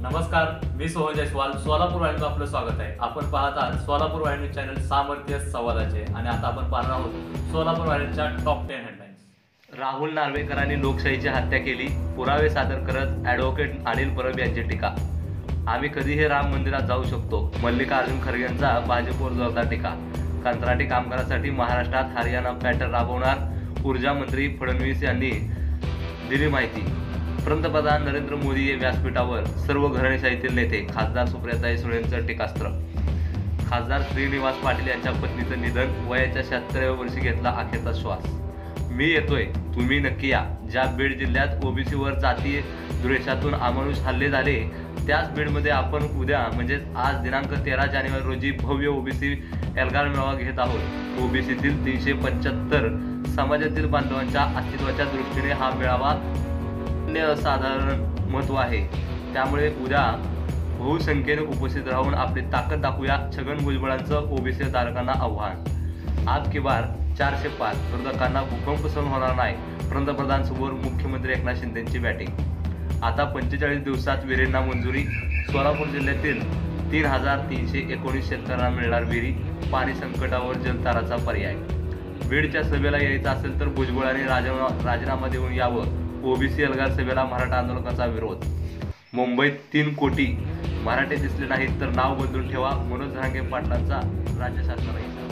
नमस्कार, मी सोहन जयस्वाल. सोलापूर वाहिनीचं आपलं स्वागत आहे. आपण पाहत आहात सोलापूर वाहिनी चॅनल सामर्थ्य संवादाचे आणि आता आपण पाहणार आहोत सोलापूर वाहिनीच्या टॉप 10 हेडलाईन्स. राहुल नार्वेकरांनी लोकशाहीची हत्या केली, पुरावे सादर करत ॲडव्होकेट अनिल परब यांची टीका. आम्ही कधीही राम मंदिरात जाऊ शकतो, मल्लिकार्जुन खरगेंचा भाजपवर जोरदार टीका. कंत्राटी कामगारांसाठी महाराष्ट्रात हरियाणा पॅटर्न राबवणार, ऊर्जा मंत्री फडणवीस यांनी दिली माहिती. पंतप्रधान नरेंद्र मोदी या व्यासपीठावर सर्व घराणेशाहीतील नेते, खासदार सुप्रियाताई सुळेंचं टीकास्त्र. खासदार श्रीनिवास पाटील यांच्या पत्नीचं निधन, वयाच्या 76व्या वर्षी घेतला अखेरचा श्वास. मी येतोय, तुम्ही नक्की या. ज्या बीड जिल्ह्यात ओबीसीवर जातीय द्वेषातून अमानुष हल्ले झाले, त्याच बीडमध्ये आपण उद्या म्हणजेच आज दिनांक 13 जानेवारी रोजी भव्य ओबीसी एल्गार मेळावा घेत आहोत. ओबीसीतील 375 समाजातील बांधवांच्या अस्तित्वाच्या दृष्टीने हा मेळावा असाधारण महत्त्व आहे. त्यामुळे उद्या बहुसंख्येने उपस्थित राहून आपली ताकद दाखवूया. छगन भुजबळांचं ओबीसी धारकांना आव्हान. आप की बार 400 पार, विरोधकांना भूकंप सहन होणार नाही. पंतप्रधानांसमोर मुख्यमंत्री एकनाथ शिंदेंची बॅटिंग. आता 45 दिवसात विहिरींना मंजुरी. सोलापूर जिल्ह्यातील 3319 शेतकऱ्यांना मिळणार विहिरी. पाणी संकटावर जलताराचा पर्याय. बीडच्या सभेला यायचं असेल तर भुजबळांनी राजीनामा देऊन यावं. ओबीसी एल्गार सभेला मराठा आंदोलकांचा विरोध. मुंबईत 3 कोटी मराठे दिसले नाहीत तर नाव बदलून ठेवा, मनोज जरांगे पाटलांचा राज्य शासनाला इशारा.